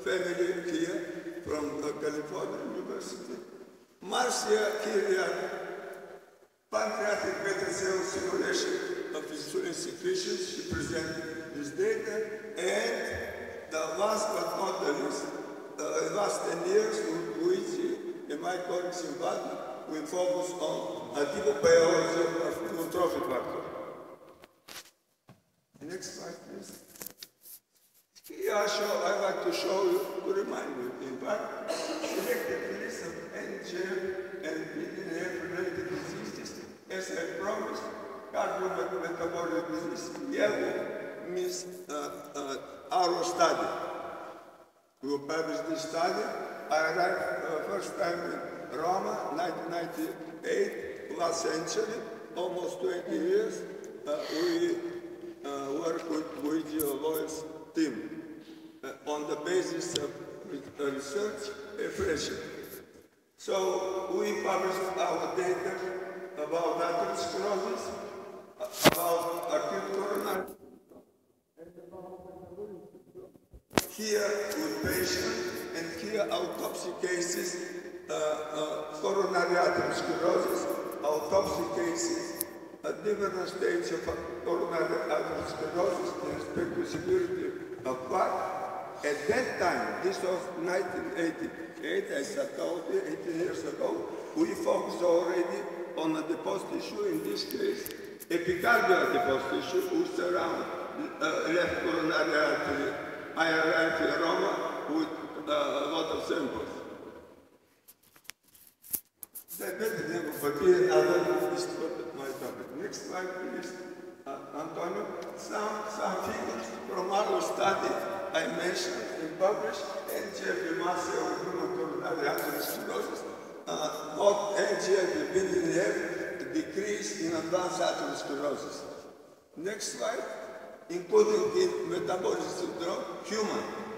family here from California University. Marcia Kyria, pancreatic beta cell simulation of insulin secretion. She presented this data, and the last but not the least, last 10 years, Luigi and my colleagues in Bologna, we focus on adipobiology of neurotrophic factor. Next slide, please. Here I like to show you, to remind you, in fact, selected list of NGF and BDNF-related diseases, as I promised, cardiometabolic disease. Yellow means our study. We published this study. I arrived first time in Roma, 1998, last century, almost 20 years. We work with Luigi Alois' team on the basis of research impression. So we published our data about atherosclerosis, about acute coronary, and about here with patients, and here autopsy cases, coronary atherosclerosis, autopsy cases, at different stages of coronary atherosclerosis in respect to severity of plaque. At that time, this was 1988, as I told you, 18 years ago, we focused already on the adipose tissue, in this case, epicardial adipose tissue, which surround left coronary artery. I arrived in Roma with a lot of samples. But here, other is my topic. Next slide, please, Antonio. Some figures from our study I mentioned and published, NGF mass cell coronary atherosclerosis, both NGF and BDNF decrease in advanced atherosclerosis. Next slide, including in metabolic syndrome, human.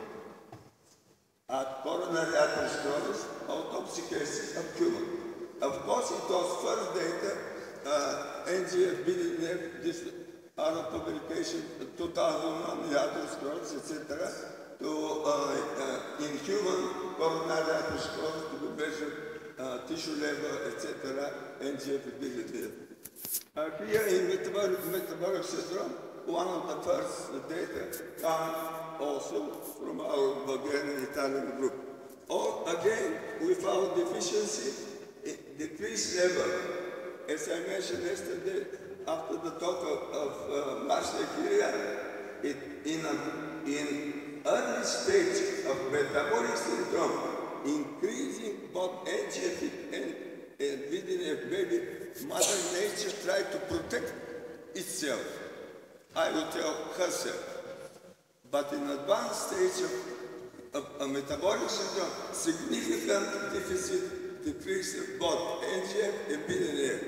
Coronary atherosclerosis, autopsy cases of human. Of course, it was first data, NGF, BDNF, this other publication, 2001, atherosclerosis, etc., to in human coronary atherosclerosis to be measured tissue level, etc., NGF, BDNF. Here in metabolic syndrome, one of the first data come also from our Bulgarian Italian group. Again, we found deficiency, decreased level. As I mentioned yesterday, after the talk of Marcia Kyria, in early stage of metabolic syndrome, increasing both NGF and BDNF, baby, Mother Nature tried to protect itself. I will tell herself. But in advanced stage of metabolic syndrome, significant deficit decrease of both NGF and BDNF.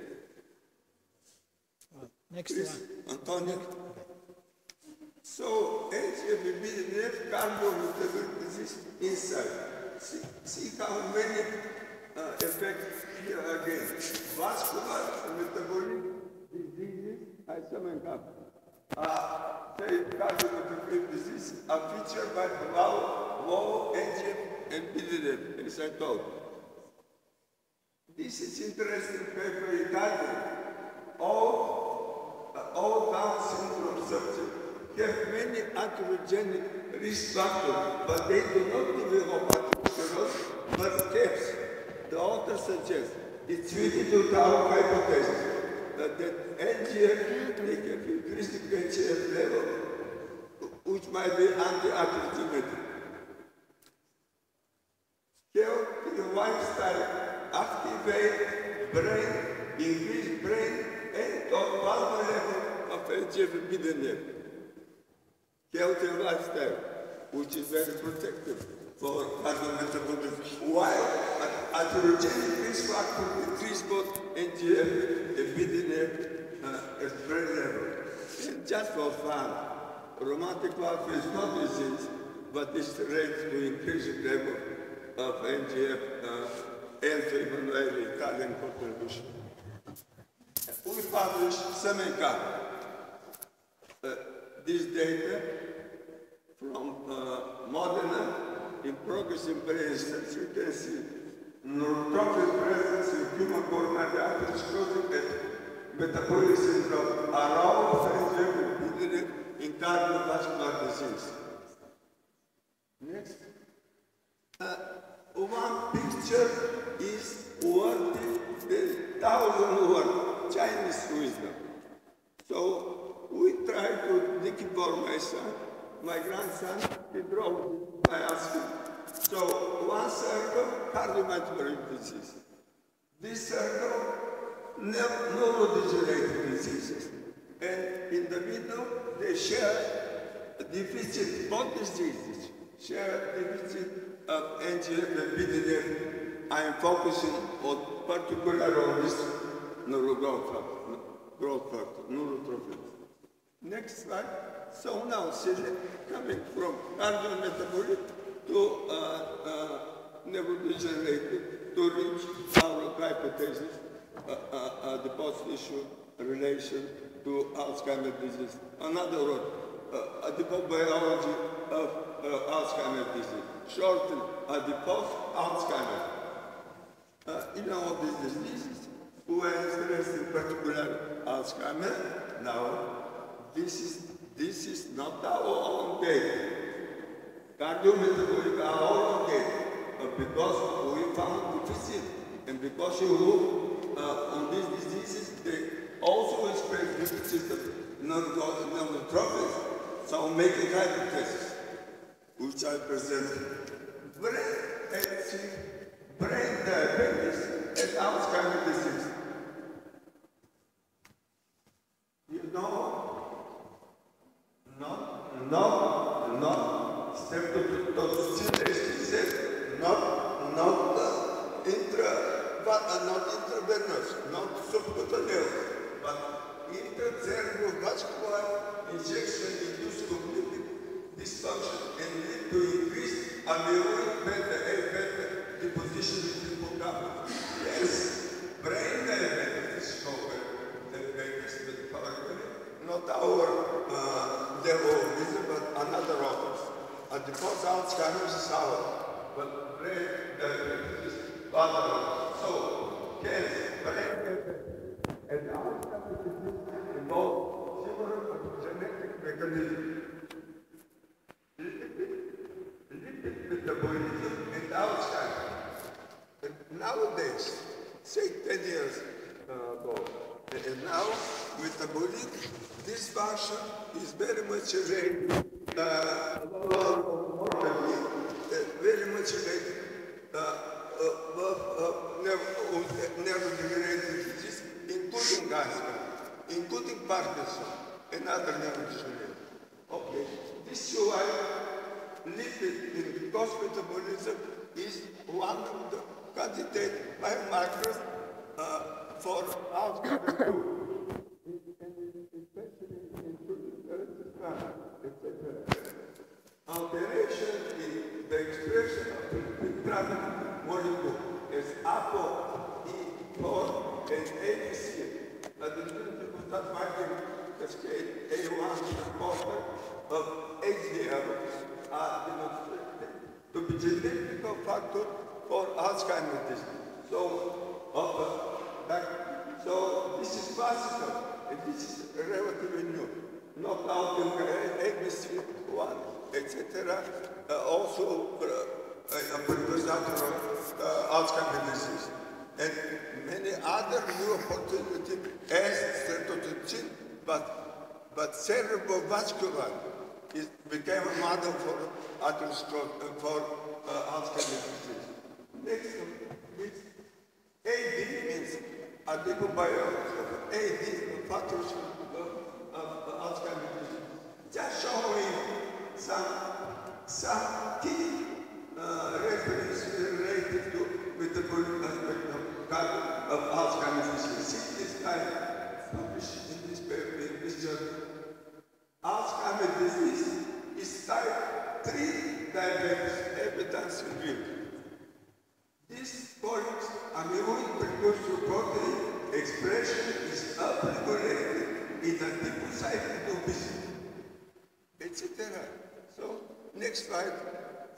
Next Please, one. Antonio. So, NGF and BDNF cardiometabolic disease inside. See how many effects here again. Vascular metabolic diseases, I summon up. Cardiometabolic disease are featured by low NGF and BDNF, as I told. This is interesting paper Italian. All Down syndrome subjects have many atherogenic risk factors, but they do not develop atherosclerosis, but CAPS. The author suggests it's fitted to our hypothesis that NGF can increase the NGF level, which might be anti-atherogenic. Healthy lifestyle activate brain, increase brain and plasma level of NGF and BDNF. Healthy lifestyle, which is very protective for cardiometabolic. While atherogenic risk factor increase both NGF and BDNF at brain level. And just for fun, rheumatic valve is not disease, but it's rate to increase the level of NGF and Emanuele Italian contribution. We published Semenka. This data from Modena, progress in brains, as you can see, neurotrophic presence in human coronary artery sclerosis and metabolic syndrome are all involved in cardiovascular disease. Next. One picture is worth 1,000 words, Chinese wisdom. So we try to dictate for my son, my grandson, he draw. I asked him. So one circle, cardiovascular disease. This circle, neurodegenerative diseases. And in the middle, they share deficit, both diseases share deficit of NGF and BDNF. I am focusing particularly on this growth factor, neurotrophic. Next slide. So now, coming from cardiometabolic to neurodegenerative to reach our hypothesis, the post-issue relation to Alzheimer's disease. Another word, the biology of Alzheimer's disease. Shortened, the post-Alzheimer. In all these diseases, who are interested in particular Alzheimer, now, this is not our own data. Cardiometabolic are our own data, because we found deficit, and because you look on these diseases, they also express deficit of neurotrophic, so making hypothesis, which I presented. Brain diabetes and Alzheimer's disease. You know, not intravenous, not subcutaneous, but intracerebrovascular injection induced cognitive dysfunction and lead to increased amyloid beta A beta deposition in hippocampus. Yes, brain diabetes is covered, diabetes with not our level of vision, but another authors. And the post-Alzheimer's is ours, but brain diabetes is other authors. So, yes, brain diabetes and Alzheimer's disease involve several genetic mechanisms. Lipid metabolism and Alzheimer's. And nowadays, say 10 years ago, and now metabolic dysfunction is very much related, very much related neurodegenerative disease, including Alzheimer's, including Parkinson and other neurodegenerative. Okay, this is why lipid in glucose metabolism is one of the candidate biomarkers for Alzheimer's too. Especially including etc. Alteration in the expression of the traffic molecule is ApoE4 and ABC. The principle that binding cascade A1 supporter of HDL are demonstrated to be genetic factor for Alzheimer's disease. So this is classical, and this is relatively new. Not out in ABC1, etc. Also precursor of Alzheimer's disease. And many other new opportunities as cetotoxin, but cerebrovascular became a model for Alzheimer's disease. Next, AD means adipobiology of AD factors of Alzheimer's disease. Just showing some key references related to metabolic aspect of Alzheimer's disease. See this time published in this paper, in this journal. Alzheimer's disease is type 3 diabetes, evidence reviewed. This colleagues amyloid precursor protein expression is upregulated in adipocyte obesity, etc. So, next slide.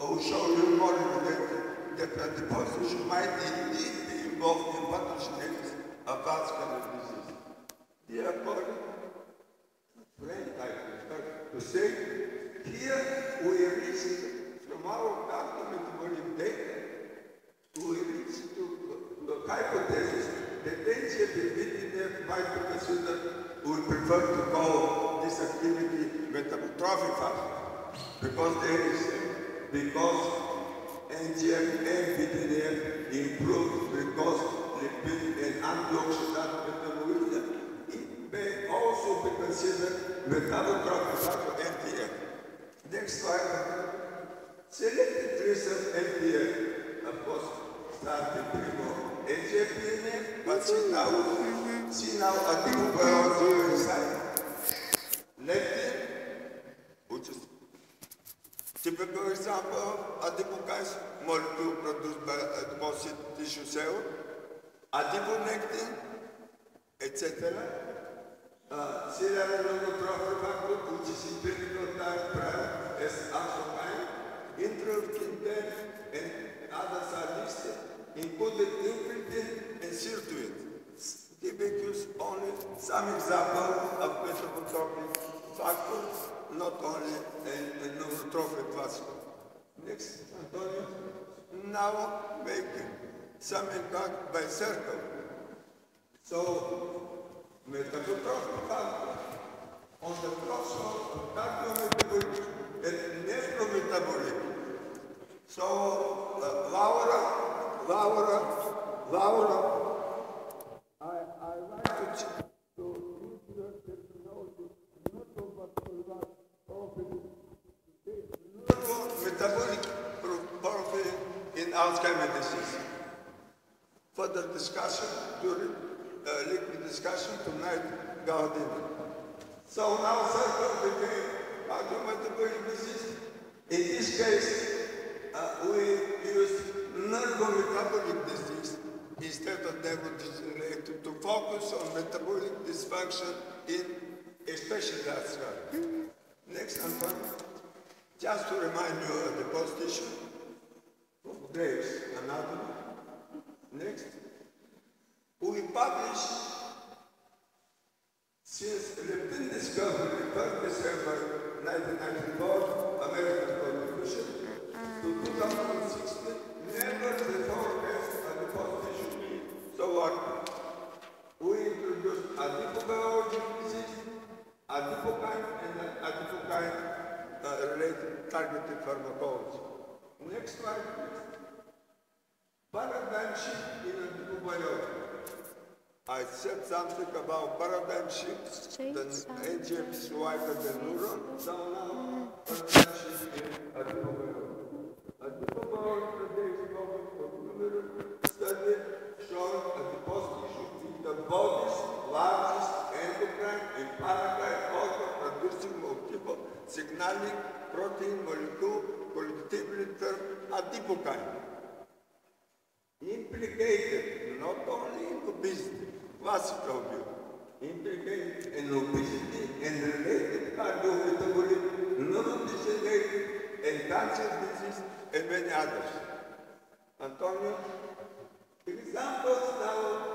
I will show you more that the deposition might indeed be involved in pathogenesis of vascular disease. Dear colleague, friend, I prefer to say, here we reach from our cardiometabolic data, we reach to the hypothesis that NGF might be considered, we prefer to call this activity metabotrophic fasting, because NGF and BDNF improve because lipid and antioxidant metabolism. It may also be considered metabotrophic factor NGF. Next slide. Selected traces NGF, of course, starting primo NGF BDNF, but see now a different biology inside. Lectin, which is typical example of adipokines, molecule produced by adipose tissue cell, adiponectin, etc. Serial neurotrophic factor, which is in clinical time as axokine, interleukin-10, and others are listed, including incretin and sirtuin. Typicus only some examples of metabotrophic factors, not only a neurotrophic vascular. Next, Antonio. Now make some impact by circle. So, metabotrophic factor on the crossroad of cardiometabolic and nephrometabolic. So, Laura, I like to use your terminology, metabolic profile in Alzheimer's disease. Further discussion during liquid discussion tonight, Gaudin. So now circle became cardiometabolic disease. In this case, we use nervometabolic disease instead of neurodegenerative to focus on metabolic dysfunction in especially Alzheimer's. Next, Antonio. Just to remind you of the post-issue of Graves anatomy. Next. We published since leptin discovery, 3rd December 1994, American Contribution, to 2016, never before at the post-issue. So what? We introduced adipobiologic disease, adipokine, and adipokine related targeted pharmacology. Next slide, please. Paradigm shift in adipobiology. I said something about paradigm shift. The NGF is wider than neuron. So now, paradigm shift in adipobiology. Adipobiology today is focused on numerous studies showing adipose tissue is the body's largest endocrine and paracrine organ producing multiple signaling protein molecule collectively termed adipokine. Implicated not only in obesity, classical view, implicated in obesity and related cardiometabolic, neurodegenerative, and cancer disease, and many others. Antonio, examples now.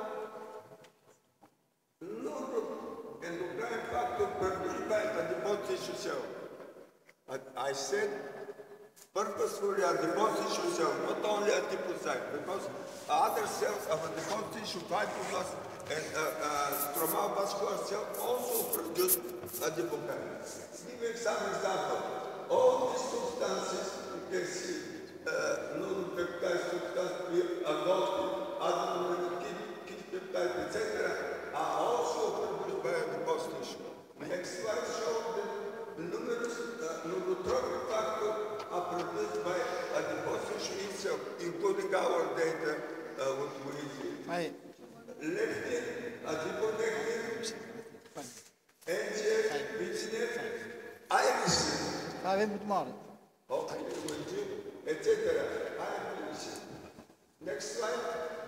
Neuroendocrine factor produced by adipose tissue cell. I said purposefully adipose tissue cell, not only adipocyte, because other cells of adipose tissue, fibroblasts, and stromal vascular cells also produce adipokine. Give some example. All these substances, you can see, neuropeptide substance, adopted, adenine, peptide, etc., are also produced by adipose tissue. Next slide shows that numerous neurotrophic factors are produced by adipose tissue itself, including our data what we see. Leptin, adiponectin, NGF, BDNF, irisin. Okay, with you, etc. Next slide.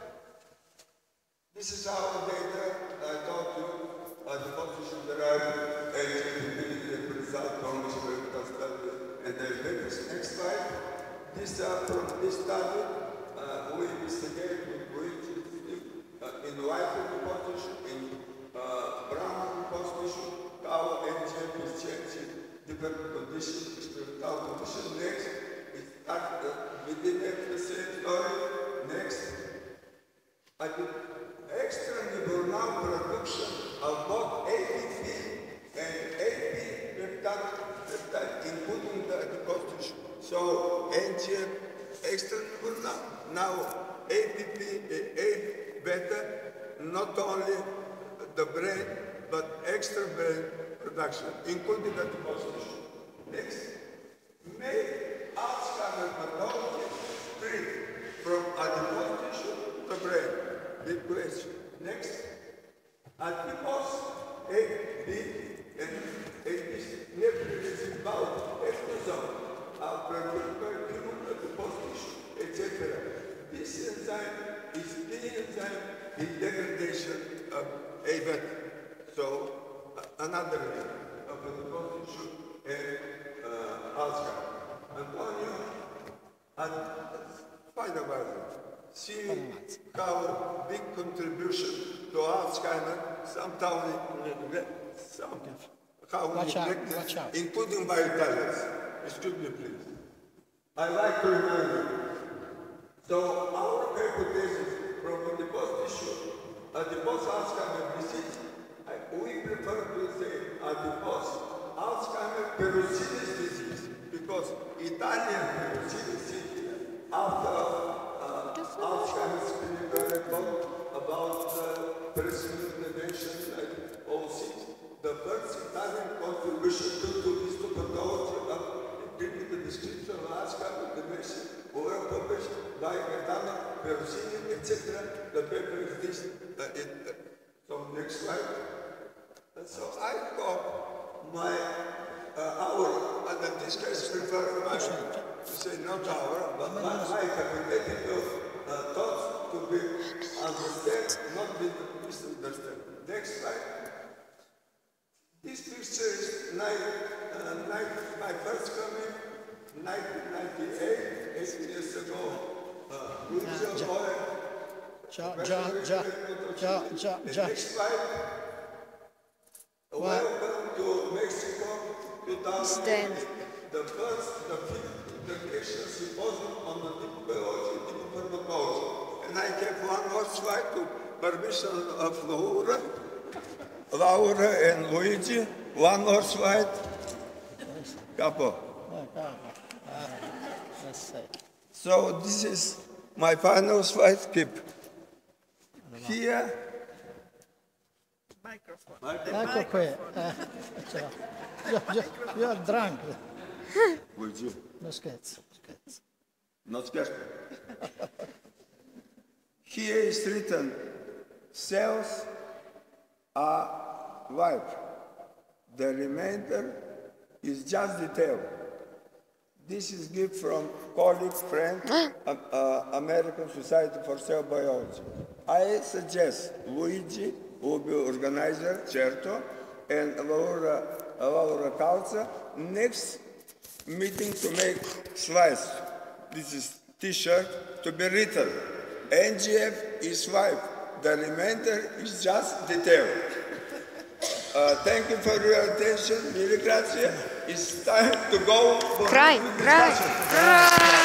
This is our data. I told you the position derived and result from experimental study and the latest. Next slide. from this study, we investigate which in white deposition, in brown deposition, how NGF is changing different conditions, experimental conditions. Next, it starts within the same story. Next, at the extra neuronal production of both ATP and AP peptide, including the deposition. So NGF extra neuronal, now APP, A beta, not only the brain, but extra brain production, including the deposition. Next, make Alzheimer's pathology free from adipose tissue to the brain. Big question. Next, adipose A, B, and AB nephrosis about exosome are produced by human adipose tissue, etc. This enzyme is the enzyme in degradation of A beta. So, another way of adipose tissue and Alzheimer's. Antonio, and final version. See how big contribution to Alzheimer's, sometimes how neglected, including biointelligence. Excuse me, please. I like to remind you. So our hypothesis from the adipose tissue, adipose Alzheimer's disease, we prefer to say adipose Alzheimer's peroxidase disease, because Italian peroxidase after Alzheimer's clinical report about personal dementia and all things, the first Italian contribution to histopathology of clinical description of Alzheimer's dementia were published by Italian peroxidase, etc. The paper is this. So next slide. So I hope my and in this case prefer to say not our, but my hypothetical thoughts to be understood, not be misunderstood. Next slide. This picture is my first comment, 1998, 8 years ago. Next slide. Welcome to Mexico 2008. The fifth integration symposium on the deep biology, deep pharmacology. And I have one more slide to permission of Laura and Luigi. One more slide. Capo. So this is my final slide. Keep. Here. Ecco qui. You're drunk. Would you? No scherzo. Not scared. Here is written, cells are life. The remainder is just detail. This is gift from colleague, friend, American Society for Cell Biology. I suggest Luigi will be organizer, certo, and Laura Calza, next meeting to make slides. This is T-shirt to be written. NGF is life. The remainder is just detail. Thank you for your attention. Mille grazie. It's time to go for Cry.